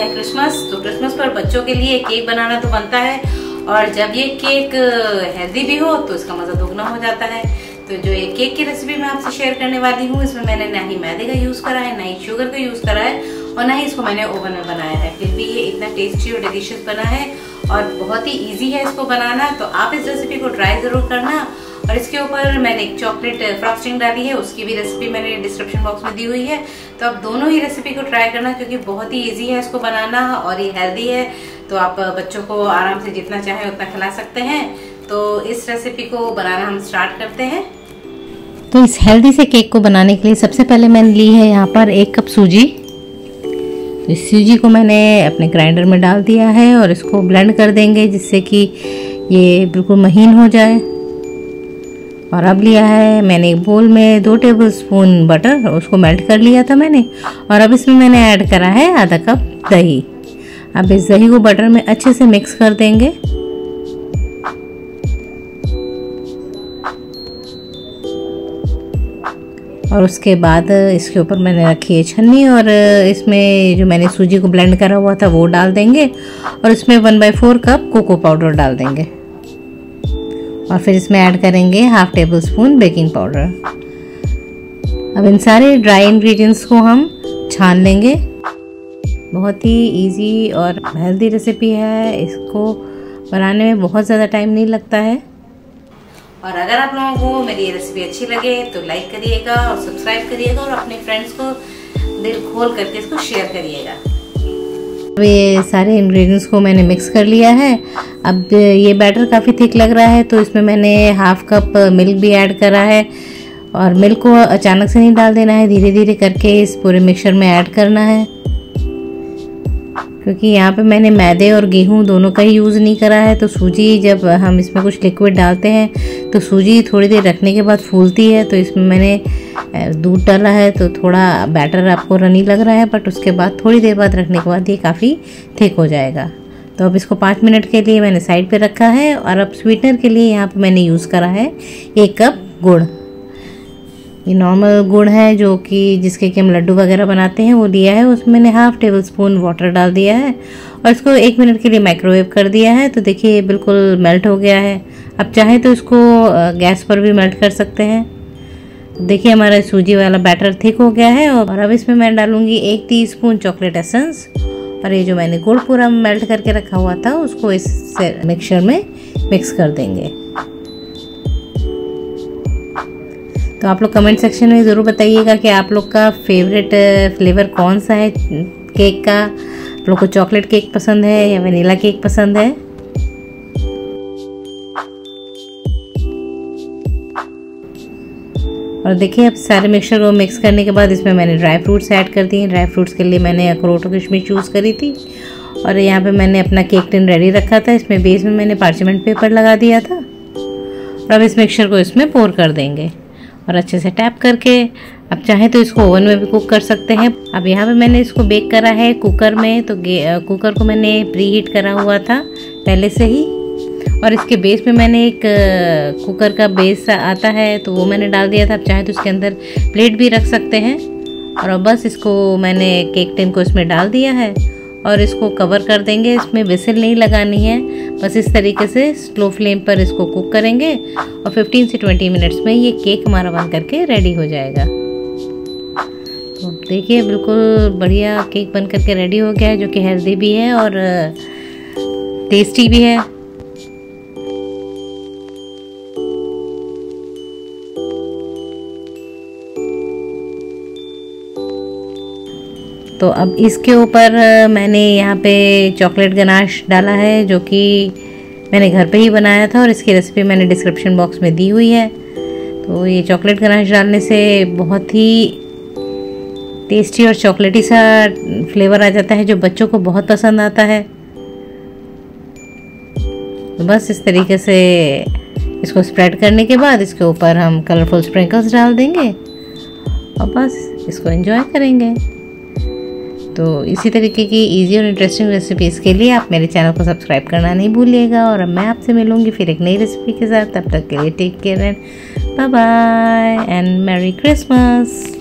है क्रिसमस, तो क्रिसमस पर बच्चों के लिए केक बनाना तो बनता है, और जब ये केक हेल्दी भी हो तो इसका मजा दोगुना हो जाता है। तो जो ये केक की रेसिपी मैं आपसे शेयर करने वाली हूँ, इसमें मैंने ना ही मैदे का यूज करा है, ना ही शुगर का यूज करा है, और ना ही इसको मैंने ओवन में बनाया है। फिर भी ये इतना टेस्टी और डिलीशियस बना है और बहुत ही इजी है इसको बनाना। तो आप इस रेसिपी को ट्राई जरूर करना। और इसके ऊपर मैंने एक चॉकलेट फ्रॉस्टिंग डाली है, उसकी भी रेसिपी मैंने डिस्क्रिप्शन बॉक्स में दी हुई है। तो आप दोनों ही रेसिपी को ट्राई करना, क्योंकि बहुत ही इजी है इसको बनाना और ये हेल्दी है। तो आप बच्चों को आराम से जितना चाहे उतना खिला सकते हैं। तो इस रेसिपी को बनाना हम स्टार्ट करते हैं। तो इस हेल्दी से केक को बनाने के लिए सबसे पहले मैंने ली है यहाँ पर 1 कप सूजी। इस सूजी को मैंने अपने ग्राइंडर में डाल दिया है और इसको ब्लेंड कर देंगे जिससे कि ये बिल्कुल महीन हो जाए। और अब लिया है मैंने एक बोल में 2 टेबलस्पून बटर, उसको मेल्ट कर लिया था मैंने। और अब इसमें मैंने ऐड करा है आधा कप दही। अब इस दही को बटर में अच्छे से मिक्स कर देंगे। और उसके बाद इसके ऊपर मैंने रखी है छन्नी, और इसमें जो मैंने सूजी को ब्लेंड करा हुआ था वो डाल देंगे, और इसमें 1/4 कप कोको पाउडर डाल देंगे। और फिर इसमें ऐड करेंगे ½ टेबलस्पून बेकिंग पाउडर। अब इन सारे ड्राई इंग्रेडिएंट्स को हम छान लेंगे। बहुत ही इजी और हेल्दी रेसिपी है, इसको बनाने में बहुत ज़्यादा टाइम नहीं लगता है। और अगर आप लोगों को मेरी ये रेसिपी अच्छी लगे तो लाइक करिएगा और सब्सक्राइब करिएगा, और अपने फ्रेंड्स को दिल खोल करके इसको शेयर करिएगा। अब ये सारे इंग्रेडिएंट्स को मैंने मिक्स कर लिया है। अब ये बैटर काफ़ी थिक लग रहा है, तो इसमें मैंने ½ कप मिल्क भी ऐड करा है। और मिल्क को अचानक से नहीं डाल देना है, धीरे धीरे करके इस पूरे मिक्सचर में ऐड करना है, क्योंकि यहाँ पे मैंने मैदे और गेहूँ दोनों का ही यूज़ नहीं करा है। तो सूजी, जब हम इसमें कुछ लिक्विड डालते हैं तो सूजी थोड़ी देर रखने के बाद फूलती है। तो इसमें मैंने दूध डाला है, तो थोड़ा बैटर आपको रनी लग रहा है, बट उसके बाद थोड़ी देर बाद रखने के बाद ये काफ़ी थिक हो जाएगा। तो अब इसको 5 मिनट के लिए मैंने साइड पे रखा है। और अब स्वीटनर के लिए यहाँ पे मैंने यूज़ करा है 1 कप गुड़। ये नॉर्मल गुड़ है जो कि जिसके कि हम लड्डू वगैरह बनाते हैं, वो लिया है। उसमें मैंने ½ टेबलस्पून वाटर डाल दिया है और इसको 1 मिनट के लिए माइक्रोवेव कर दिया है। तो देखिए ये बिल्कुल मेल्ट हो गया है। अब चाहे तो इसको गैस पर भी मेल्ट कर सकते हैं। देखिए हमारा सूजी वाला बैटर थिक हो गया है। और अब इसमें मैं डालूंगी 1 टीस्पून चॉकलेट एसेंस, और ये जो मैंने गुड़ पूरा मेल्ट करके रखा हुआ था उसको इस मिक्सचर में मिक्स कर देंगे। तो आप लोग कमेंट सेक्शन में ज़रूर बताइएगा कि आप लोग का फेवरेट फ्लेवर कौन सा है केक का। आप लोग को चॉकलेट केक पसंद है या वनीला केक पसंद है। और देखिए अब सारे मिक्सचर को मिक्स करने के बाद इसमें मैंने ड्राई फ्रूट्स ऐड कर दिए। ड्राई फ्रूट्स के लिए मैंने अखरोट और किशमिश चूज़ करी थी। और यहाँ पे मैंने अपना केक टिन रेडी रखा था। इसमें बेस में मैंने पार्चमेंट पेपर लगा दिया था। और अब इस मिक्सचर को इसमें पोर कर देंगे और अच्छे से टैप करके अब चाहे तो इसको ओवन में भी कुक कर सकते हैं। अब यहाँ पे मैंने इसको बेक करा है कुकर में। तो कुकर को मैंने प्री हीट करा हुआ था पहले से ही। और इसके बेस में मैंने एक कुकर का बेस आता है, तो वो मैंने डाल दिया था। अब चाहे तो इसके अंदर प्लेट भी रख सकते हैं। और अब बस इसको मैंने केक टिन को इसमें डाल दिया है और इसको कवर कर देंगे। इसमें विसिल नहीं लगानी है, बस इस तरीके से स्लो फ्लेम पर इसको कुक करेंगे और 15 से 20 मिनट्स में ये केक हमारा बन करके रेडी हो जाएगा। तो देखिए बिल्कुल बढ़िया केक बन करके रेडी हो गया है, जो कि हेल्दी भी है और टेस्टी भी है। तो अब इसके ऊपर मैंने यहाँ पे चॉकलेट गनाश डाला है, जो कि मैंने घर पे ही बनाया था और इसकी रेसिपी मैंने डिस्क्रिप्शन बॉक्स में दी हुई है। तो ये चॉकलेट गनाश डालने से बहुत ही टेस्टी और चॉकलेटी सा फ्लेवर आ जाता है, जो बच्चों को बहुत पसंद आता है। तो बस इस तरीके से इसको स्प्रेड करने के बाद इसके ऊपर हम कलरफुल स्प्रिंकल्स डाल देंगे और बस इसको एंजॉय करेंगे। तो इसी तरीके की इजी और इंटरेस्टिंग रेसिपीज़ के लिए आप मेरे चैनल को सब्सक्राइब करना नहीं भूलिएगा। और अब मैं आपसे मिलूंगी फिर एक नई रेसिपी के साथ। तब तक के लिए take care and bye bye and merry Christmas.